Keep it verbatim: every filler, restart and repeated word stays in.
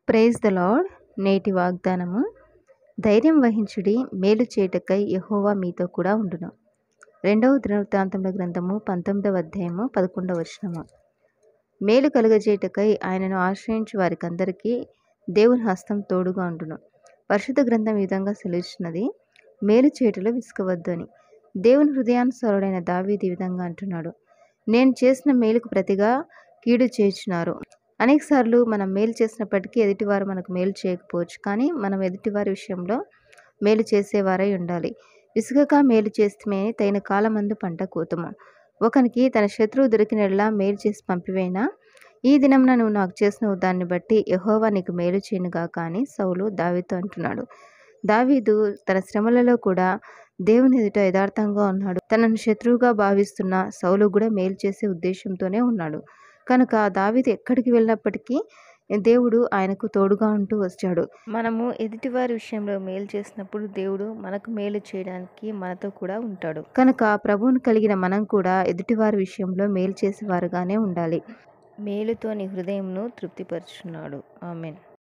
Praise the lord. నేటి వాగ్దానము, ధైర్యం వహించుడి, మేలు చేయుటకై యెహోవా మీతో కూడా ఉండును. రెండవ దినవృత్తాంతముల గ్రంథము పంతొమ్మిదవ అధ్యాయము పదకొండవ వచనము. మేలు కలుగజేయుటకై ఆయనను ఆశ్రయించు వారికందరికీ దేవుని హస్తం తోడుగా ఉండును. పరిశుద్ధ గ్రంథం ఈ విధంగా సెలవిస్తున్నది, మేలు చేయుటలో విసుకవద్దు అని. దేవుని హృదయానుసారుడైన దావీదు ఈ విధంగా అంటున్నాడు, నేను చేసిన మేలుకు ప్రతిగా కీడు చేయుచున్నారు. అనేక సార్లు మనం మేలు చేసినప్పటికీ ఎదుటివారు మనకు మేలు చేయకపోవచ్చు, కానీ మనం ఎదుటివారి విషయంలో మేలు చేసేవారై ఉండాలి. విసుగక మేలు చేస్తే తగిన కాలమందు పంట కోతము. ఒకనికి తన శత్రువు దొరికినట్లా మేలు చేసి పంపివేనా, ఈ దినమున నువ్వు నాకు చేసిన దాన్ని బట్టి యెహోవా నీకు మేలు చేయనుగాక అని సౌలు దావీదుతో అంటున్నాడు. దావీదు తన శ్రమలలో కూడా దేవుని ఎదుట యథార్థంగా ఉన్నాడు. తనను శత్రువుగా భావిస్తున్న సౌలు కూడా మేలు చేసే ఉద్దేశంతోనే ఉన్నాడు. కనుక దావీదు ఎక్కడికి వెళ్ళినప్పటికీ దేవుడు ఆయనకు తోడుగా ఉంటూ వచ్చాడు. మనము ఎదుటివారి విషయంలో మేలు చేసినప్పుడు దేవుడు మనకు మేలు చేయడానికి మనతో కూడా ఉంటాడు. కనుక ప్రభువును కలిగిన మనం కూడా ఎదుటివారి విషయంలో మేలు చేసేవారుగానే ఉండాలి. మేలుతో నీ హృదయంను తృప్తిపరుచున్నాడు. ఆమేన్.